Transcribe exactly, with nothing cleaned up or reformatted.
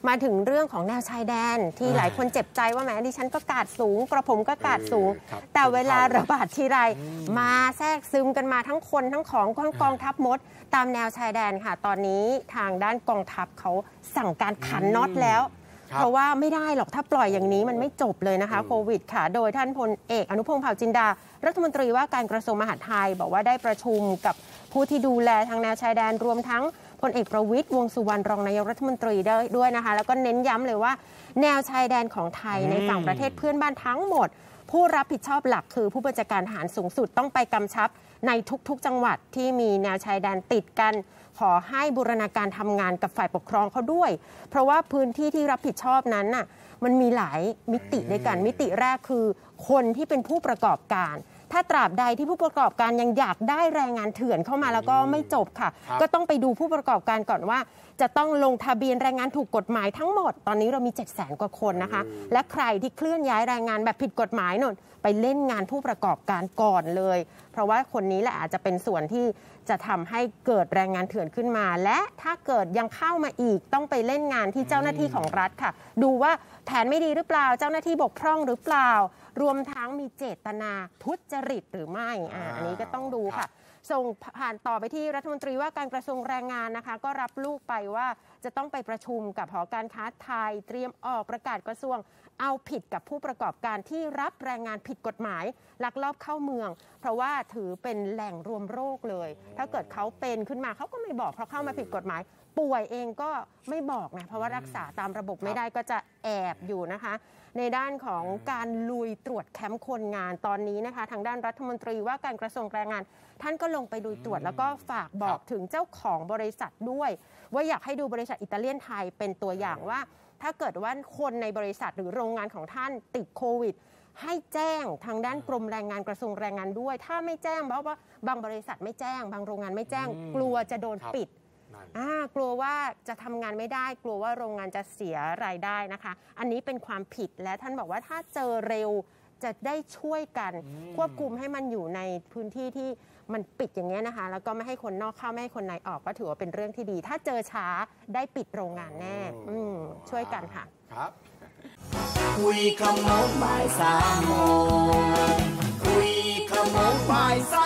มาถึงเรื่องของแนวชายแดนที่หลายคนเจ็บใจว่าแหมดิฉันก็กาดสูงกระผมก็กาดสูงแต่เวลาระบาดทีไรมาแทรกซึมกันมาทั้งคนทั้งของทั้งกองทัพมดตามแนวชายแดนค่ะตอนนี้ทางด้านกองทัพเขาสั่งการขันน็อตแล้วเพราะว่าไม่ได้หรอกถ้าปล่อยอย่างนี้มันไม่จบเลยนะคะโควิดค่ะโดยท่านพลเอกอนุพงษ์เผ่าจินดารัฐมนตรีว่าการกระทรวงมหาดไทยบอกว่าได้ประชุมกับผู้ที่ดูแลทางแนวชายแดนรวมทั้งพลเอกประวิตรวงษ์สุวรรณรองนายกรัฐมนตรีด้วยนะคะแล้วก็เน้นย้ำเลยว่าแนวชายแดนของไทยในฝั่งประเทศเพื่อนบ้านทั้งหมดผู้รับผิดชอบหลักคือผู้บัญชาการทหารสูงสุดต้องไปกำชับในทุกๆจังหวัดที่มีแนวชายแดนติดกันขอให้บูรณาการทำงานกับฝ่ายปกครองเขาด้วยเพราะว่าพื้นที่ที่รับผิดชอบนั้นน่ะมันมีหลายมิติด้วยกันมิติแรกคือคนที่เป็นผู้ประกอบการถ้าตราบใดที่ผู้ประกอบการยังอยากได้แรงงานเถื่อนเข้ามาแล้วก็ไม่จบค่ะก็ต้องไปดูผู้ประกอบการก่อนว่าจะต้องลงทะเบียนแรงงานถูกกฎหมายทั้งหมดตอนนี้เรามี เจ็ดแสน กว่าคนนะคะและใครที่เคลื่อนย้ายแรงงานแบบผิดกฎหมายนนไปเล่นงานผู้ประกอบการก่อนเลยเพราะว่าคนนี้แหละอาจจะเป็นส่วนที่จะทำให้เกิดแรงงานเถื่อนขึ้นมาและถ้าเกิดยังเข้ามาอีกต้องไปเล่นงานที่เจ้าหน้าที่ของรัฐค่ะดูว่าแผนไม่ดีหรือเปล่าเจ้าหน้าที่บกพร่องหรือเปล่ารวมทั้งมีเจตนาทุจริตหรือไม่อ่าอันนี้ก็ต้องดูค่ะส่งผ่านต่อไปที่รัฐมนตรีว่าการกระทรวงแรงงานนะคะก็รับลูกไปว่าจะต้องไปประชุมกับหอการค้าไทยเตรียมออกประกาศกระทรวงเอาผิดกับผู้ประกอบการที่รับแรงงานผิดกฎหมายลักลอบเข้าเมืองเพราะว่าถือเป็นแหล่งรวมโรคเลยถ้าเกิดเขาเป็นขึ้นมาเขาก็ไม่บอกเพราะเข้ามาผิดกฎหมายป่วยเองก็ไม่บอกนะเพราะว่ารักษาตามระบบไม่ได้ก็จะแอบอยู่นะคะในด้านของการลุยตรวจแคมป์คนงานตอนนี้นะคะทางด้านรัฐมนตรีว่าการกระทรวงแรงงานท่านก็ลงไปลุยตรวจแล้วก็ฝากบอกถึงเจ้าของบริษัทด้วยว่าอยากให้ดูบริษัทอิตาเลียนไทยเป็นตัวอย่างว่าถ้าเกิดว่าคนในบริษัทหรือโรงงานของท่านติดโควิดให้แจ้งทางด้านกรมแรงงานกระทรวงแรงงานด้วยถ้าไม่แจ้งเพราะว่าบางบริษัทไม่แจ้งบางโรงงานไม่แจ้งกลัวจะโดนปิดอ่ากลัวว่าจะทำงานไม่ได้กลัวว่าโรงงานจะเสียรายได้นะคะอันนี้เป็นความผิดและท่านบอกว่าถ้าเจอเร็วจะได้ช่วยกันควบคุมให้มันอยู่ในพื้นที่ที่มันปิดอย่างเงี้ยนะคะแล้วก็ไม่ให้คนนอกเข้าไม่ให้คนในออกก็ถือว่าเป็นเรื่องที่ดีถ้าเจอช้าได้ปิดโรงงานแน่อืมช่วยกันค่ะครับคุยขโมงบ่ายสามโมงคุยขโมงบ่ายสาม